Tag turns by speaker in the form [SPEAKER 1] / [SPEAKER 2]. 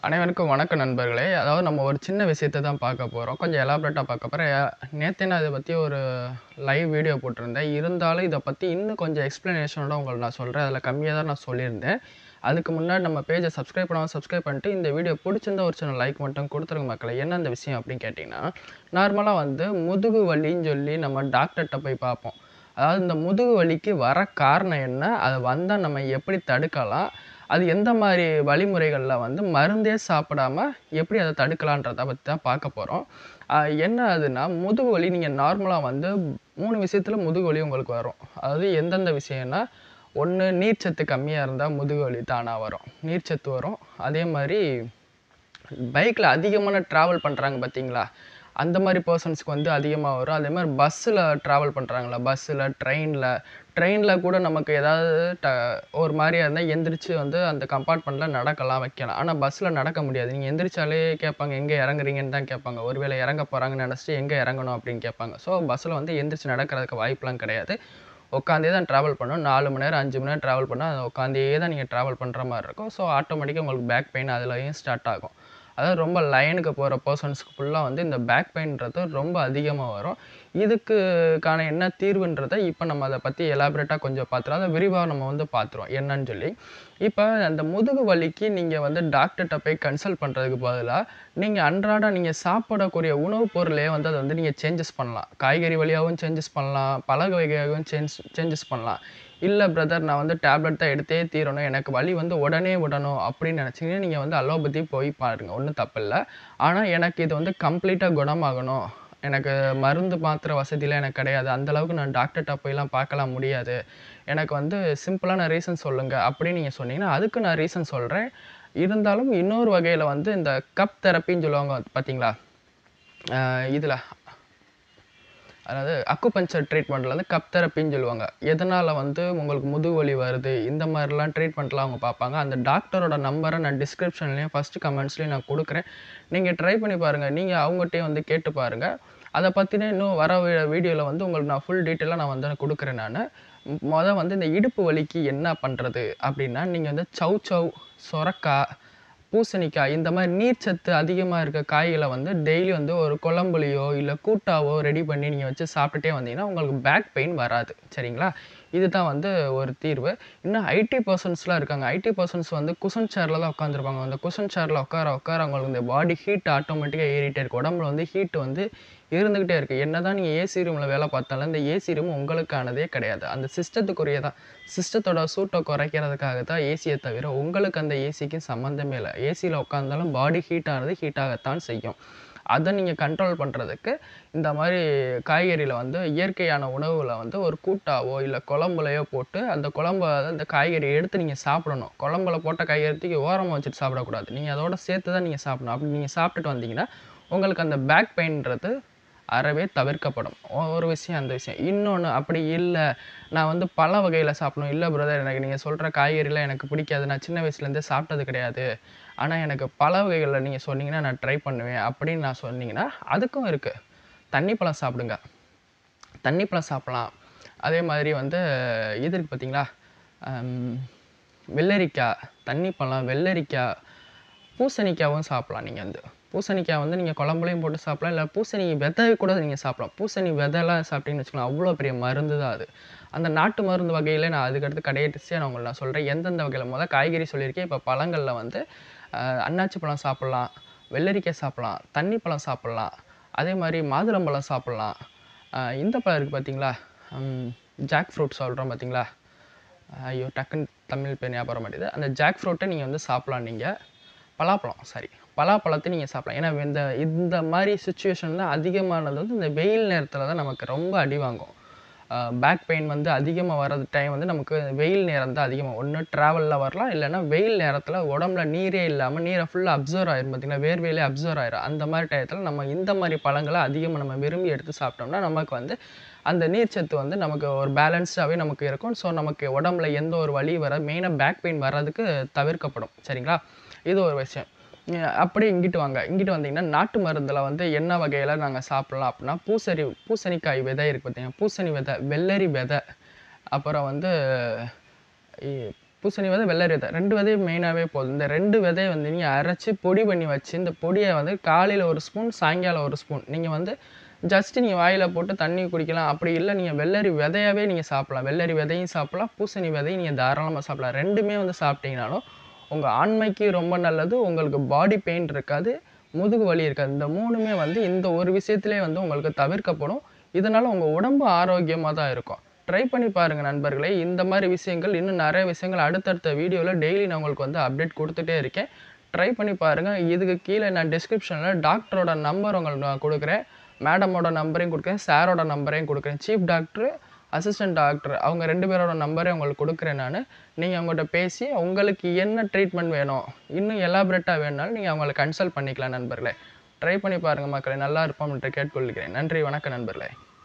[SPEAKER 1] அனைவருக்கும் வணக்கம் நண்பர்களே. அதாவது நம்ம ஒரு சின்ன விஷயத்த தான் பார்க்க போறோம். கொஞ்சம் எலாபரேட்டா பார்க்க போறோம். நேத்தே நான் இத பத்தி ஒரு லைவ் வீடியோ போட்டிருந்தேன். இருந்தாலும் இத பத்தி இன்னும் கொஞ்சம் எக்ஸ்ப்ளனேஷனோட உங்களுக்கு நான் சொல்றேன். அதில கம்மியா தான் நான் சொல்லியிருந்தேன். அதுக்கு முன்னாடி நம்ம பேஜ சப்ஸ்கிரைப் பண்ணாம சப்ஸ்கிரைப் பண்ணிட்டு, இந்த வீடியோ புடிச்சிருந்தா ஒரு சின்ன லைக் மட்டும் குடுத்துருங்க மக்களே. என்ன அந்த விஷயம் அப்படின்னு கேட்டீங்கன்னா, நார்மலா வந்து முதுகு வலின்னு சொல்லி நம்ம டாக்டர்ட்ட போய் பார்ப்போம். அதாவது இந்த முதுகு வலிக்கு வர காரணம் என்ன? அது வந்தா நம்ம எப்படி தடுக்கலாம்? அது எந்த மாரி வழிமுறைகள்ல வந்து மருந்தே சாப்பிடாம எப்படி அத தடுக்கலான்றத பத்தி தான் பார்க்க போறோம். அ என்ன அதுன்னா, முதுகு வலி நீங்க நார்மலா வந்து 3 விஷயத்துல முதுகு வலி உங்களுக்கு வரும். அதாவது எந்தெந்த விஷயம்னா, 1 நீர்ச்சத்து கம்மியா இருந்தா முதுகு வலி தானா வரும். நீர்ச்சத்து வரும். அதே மாரி பைக்ல அதிகமான டிராவல் பண்றாங்க பார்த்தீங்களா? அந்த மாரி பெர்சன்ஸ்க்கு வந்து அதிகமா வரும். அதே மாரி பஸ்ஸுல டிராவல் பண்றாங்கல்ல, பஸ்ஸுல, ட்ரெயின்ல கூட நமக்கு ஏதாவது ஒரு மாரியா இருந்தா எந்திரிச்சு வந்து அந்த கம்பார்ட்மெண்ட்ல நடக்கலாம், வைக்கலாம். ஆனா பஸ்ல நடக்க முடியாது. நீங்க எந்திரிச்சாலே கேட்பாங்க, எங்க இறங்குறீங்கன்னு தான் கேட்பாங்க. ஒருவேளை இறங்க போறாங்கன்னு நெனச்சுட்டு எங்க இறங்கணும் அப்படின்னு கேட்பாங்க. ஸோ பஸ்ல வந்து எந்திரிச்சு நடக்கிறதுக்கு வாய்ப்புலாம் கிடையாது. உட்காந்தே தான் டிராவல் பண்ணணும். 4 மணி நேரம், 5 மணி நேரம் டிராவல் பண்ணா, உட்காந்தே தான் நீங்க டிராவல் பண்ற மாரி இருக்கும். ஸோ ஆட்டோமேட்டிக்கா உங்களுக்கு பேக் பெயின் அதுலயும் ஸ்டார்ட் ஆகும். அதாவது ரொம்ப லைனுக்கு போற பெர்சன்ஸ்க்கு ஃபுல்லா வந்து இந்த பேக் பெயின்றது ரொம்ப அதிகமா வரும். இதுக்கான என்ன தீர்வுன்றத இப்ப நம்ம அத பத்தி எலாபரேட்டா கொஞ்சம் பார்த்துருவோம். அத விரிவா நம்ம வந்து பார்த்துருவோம் என்னன்னு சொல்லி. இப்ப அந்த முதுகு வலிக்கு நீங்க வந்து டாக்டர்ட்ட போய் கன்சல்ட் பண்றதுக்கு பதிலா, நீங்க அன்றாட நீங்க சாப்பிடக்கூடிய உணவு பொருளே வந்து அத வந்து நீங்க சேஞ்சஸ் பண்ணலாம். காய்கறி வழியாவும் சேஞ்சஸ் பண்ணலாம். பழ வகையாவும் சேஞ்சஸ் பண்ணலாம். இல்ல பிரதர் நான் வந்து டேப்லெட் தான் எடுத்தே தீரணும். எனக்கு வலி வந்து உடனே விடணும் அப்படின்னு நினைச்சீங்கன்னா, நீங்க வந்து அலோபதி போய் பாருங்க. ஒண்ணும் தப்பில்ல. ஆனா எனக்கு இது வந்து கம்ப்ளீட்டா குணமாகணும். எனக்கு மருந்து மாத்திரை வசதிலாம் எனக்கு கிடையாது. அந்த அளவுக்கு நான் டாக்டர்ட்ட போய்லாம் பார்க்கலாம் முடியாது. எனக்கு வந்து சிம்பிளான ரீசன் சொல்லுங்க அப்படின்னு நீங்க சொன்னீங்கன்னா, அதுக்கு நான் ரீசன் சொல்றேன். இருந்தாலும் இன்னொரு வகையில வந்து இந்த கப் தெரப்பின்னு சொல்லுவாங்க பார்த்தீங்களா? இதுல அதாவது அக்குபஞ்சர் ட்ரீட்மெண்ட்ல வந்து கப் தெரப்பின்னு சொல்லுவாங்க. எதனால வந்து உங்களுக்கு முதுகு வலி வருது, இந்த மாரிலாம் ட்ரீட்மெண்ட்லாம் அவங்க பார்ப்பாங்க. அந்த டாக்டரோட நம்பர நான் டிஸ்கிரிப்ஷன்லயும், ஃபர்ஸ்ட் கமெண்ட்ஸ்லயும் நான் குடுக்குறேன். நீங்க ட்ரை பண்ணி பாருங்க. நீங்க அவங்கட்டயும் வந்து கேட்டு பாருங்க. அத பத்தின இன்னும் வர வீடியோல வந்து உங்களுக்கு நான் ஃபுல் டீட்டெயிலா நான் வந்து குடுக்குறேன் நானு. வந்து இந்த இடுப்பு வலிக்கு என்ன பண்றது அப்டின்னா, நீங்க வந்து சௌசௌ, சொரக்கா, பூசணிக்காய் இந்த மாரி நீர்ச்சத்து அதிகமா இருக்க காய்கள வந்து டெய்லி வந்து ஒரு குழம்புலயோ, இல்ல கூட்டாவோ ரெடி பண்ணி நீங்க வச்சு சாப்பிட்டுட்டே வந்தீங்கன்னா, உங்களுக்கு பேக் பெயின் வராது. சரிங்களா? இதுதான் வந்து ஒரு தீர்வு. இன்னும் ஐடி பெர்சன்ஸ்லாம் இருக்காங்க. ஐடி பெர்சன்ஸ் வந்து குஷன் சேர்ல தான் உட்காந்துருப்பாங்க. அந்த குஷன் சேர்ல உட்கார அவங்களுக்கு இந்த பாடி ஹீட் ஆட்டோமேட்டிக்கா ஏறிட்டே இருக்கும். உடம்புல வந்து ஹீட் வந்து இருந்துகிட்டே இருக்கு. என்னதான் நீங்க ஏசி ரூம்ல வேலை பார்த்தாலும், இந்த ஏசி ரூம் உங்களுக்கானதே கிடையாது. அந்த சிஸ்டத்துக்குரியதான். சிஸ்டத்தோட சூட்ட குறைக்கிறதுக்காக தான் ஏசிய தவிர, உங்களுக்கு அந்த ஏசிக்கும் சம்மந்தமே இல்ல. ஏசில உட்கார்ந்தாலும் பாடி ஹீட் ஆனது ஹீட் ஆகத்தான் செய்யும். அத நீங்க கண்ட்ரோல் பண்றதுக்கு, இந்த மாரி காய்கறில வந்து இயற்கையான உணவுல வந்து ஒரு கூட்டாவோ, இல்ல குழம்புலயோ போட்டு, அந்த குழம்ப அந்த காய்கறிய எடுத்து நீங்க சாப்பிடணும். குழம்புல போட்ட காய்கறிய தூக்கி ஓரமா வச்சுட்டு சாப்பிடக்கூடாது. நீங்க அதோட சேர்த்து தான் நீங்க சாப்பிடணும். அப்படி நீங்க சாப்பிட்டுட்டு வந்தீங்கன்னா, உங்களுக்கு அந்த பேக் பெயின்றது அறவே தவிர்க்கப்படும். ஒரு விஷயம் அந்த விஷயம். இன்னொன்னு அப்படி இல்ல, நான் வந்து பழ வகையில சாப்பிடணும். இல்ல பிரதர் எனக்கு நீங்க சொல்ற காய்கறிலாம் எனக்கு பிடிக்காது. நான் சின்ன வயசுலேருந்தே சாப்பிட்டது கிடையாது. ஆனா எனக்கு பழ வகைகள்ல நீங்க சொன்னீங்கன்னா, நான் ட்ரை பண்ணுவேன் அப்படின்னு நான் சொன்னீங்கன்னா, அதுக்கும் இருக்கு. தண்ணி பழம் சாப்பிடுங்க. தண்ணி பழம் சாப்பிடலாம். அதே மாதிரி வந்து இது இருக்கு பார்த்தீங்களா? அம் வெள்ளரிக்கா, தண்ணி பழம், வெள்ளரிக்கா, பூசணிக்காவும் சாப்பிடலாம் நீங்க வந்து. பூசணிக்காய் வந்து நீங்க குழம்புலயும் போட்டு சாப்பிடலாம். இல்ல பூசணி விதை கூட நீங்க சாப்பிடலாம். பூசணி விதைலாம் சாப்பிட்டீங்கன்னு வச்சுக்கோங்களேன், அவ்வளோ பெரிய மருந்து தான் அது. அந்த நாட்டு மருந்து வகையில நான் அதுக்கடுத்து கடைசியா நான் உங்களுக்கு சொல்றேன். எந்தெந்த வகையில காய்கறி சொல்லியிருக்கேன். இப்ப பழங்கள்ல வந்து அன்னாச்சி பழம் சாப்பிடலாம், வெள்ளரிக்காய் சாப்பிடலாம், தண்ணி பழம் சாப்பிடலாம். அதே மாரி மாதுளம்பழம் சாப்பிடலாம். இந்த பழம் இருக்கு பார்த்தீங்களா? ம் ஜாக் ஃப்ரூட் சொல்றோம் பார்த்தீங்களா? ஐயோ! டக்குன்னு தமிழ் பேர் ஞாபகம் வர மாட்டேங்குது. அந்த ஜாக் ஃப்ரூட்ட நீங்க வந்து சாப்பிடலாம் நீங்க. பலாப்பழம் சாரி. பலாப்பழத்த நீங்க சாப்பிடலாம். ஏன்னா இந்த இந்த மாரி சிச்சுவேஷன்ல அதிகமானது வந்து இந்த வெயில் நேரத்தில தான் நமக்கு ரொம்ப அடி வாங்கும். பேக் பெயின் வந்து அதிகமா வர்றது டைம் வந்து நமக்கு வெயில் நேரம் தான் அதிகமா ஒண்ணு டிராவல்ல வரலாம். இல்லன்னா வெயில் நேரத்தில உடம்புல நீரே இல்லாம நீர ஃபுல்லா அப்சர்வ் ஆயிரும் பார்த்தீங்களா? வேர்வையிலே அப்சர்வ் ஆயிரும். அந்த மாரி டயத்தில நம்ம இந்த மாரி பழங்கள அதிகமா நம்ம விரும்பி எடுத்து சாப்பிட்டோம்னா, நமக்கு வந்து அந்த நீர்ச்சத்து வந்து நமக்கு ஒரு பேலன்ஸ்டாவே நமக்கு இருக்கும். ஸோ நமக்கு உடம்புல எந்த ஒரு வலி மெயினா பேக் பெயின் வர்றதுக்கு தவிர்க்கப்படும். சரிங்களா? இது ஒரு விஷயம். அப்படியே இங்கிட்டு வாங்க. இங்கிட்டு வந்தீங்கன்னா, நாட்டு மருந்துல வந்து என்ன வகையில நாங்க சாப்பிடலாம் அப்படின்னா, பூசணிக்காய் விதை இருக்கு பார்த்தீங்களா? பூசணி விதை, வெள்ளரி விதை, அப்புறம் வந்து இ பூசணி விதை, வெள்ளரி விதை 2 விதையும் மெயினாவே போதும். இந்த 2 விதைய வந்து நீங்க அரைச்சு பொடி பண்ணி வச்சு, இந்த பொடிய வந்து காலையில 1 ஸ்பூன், சாயங்காலம் 1 ஸ்பூன். நீங்க வந்து ஜஸ்ட் நீங்க வாயில போட்டு தண்ணி குடிக்கலாம். அப்படி இல்ல நீங்க வெள்ளரி விதையாவே நீங்க சாப்பிடலாம். வெள்ளரி விதையும் சாப்பிடலாம், பூசணி விதையும் நீங்க தாராளமா சாப்பிடலாம். 2மே வந்து சாப்பிட்டீங்கனாலும், உங்க ஆண்மைக்கு ரொம்ப நல்லது. உங்களுக்கு பாடி பெயின் இருக்காது, முதுகு வலி இருக்காது. இந்த 3மே வந்து இந்த ஒரு விஷயத்திலேயே வந்து உங்களுக்கு தவிர்க்கப்படும். இதனால உங்க உடம்பு ஆரோக்கியமா தான் இருக்கும். ட்ரை பண்ணி பாருங்க நண்பர்களே. இந்த மாரி விஷயங்கள் இன்னும் நெறைய விஷயங்கள் அடுத்தடுத்த வீடியோல டெய்லி நான் உங்களுக்கு வந்து அப்டேட் குடுத்துட்டே இருக்கேன். ட்ரை பண்ணி பாருங்க. இதுக்கு கீழ நான் டிஸ்கிரிப்ஷன்ல டாக்டரோட நம்பர் உங்களுக்கு நான் குடுக்குறேன். மேடமோட நம்பரையும் குடுக்குறேன். சாரோட நம்பரையும் குடுக்குறேன். சீஃப் டாக்டர், அசிஸ்டன்ட் டாக்டர் அவங்க 2 பேரோட நம்பரையும் உங்களுக்கு குடுக்குறேன் நானு. நீங்க அவங்கட்ட பேசி உங்களுக்கு என்ன ட்ரீட்மெண்ட் வேணும், இன்னும் எலாபரேட்டா வேணும்னாலும் நீங்க அவங்கள கன்சல்ட் பண்ணிக்கலாம் நண்பர்களே. ட்ரை பண்ணி பாருங்க மக்களே. நல்லா இருப்போம் என்று கேட்டுக்கொள்கிறேன். நன்றி, வணக்கம் நண்பர்களே.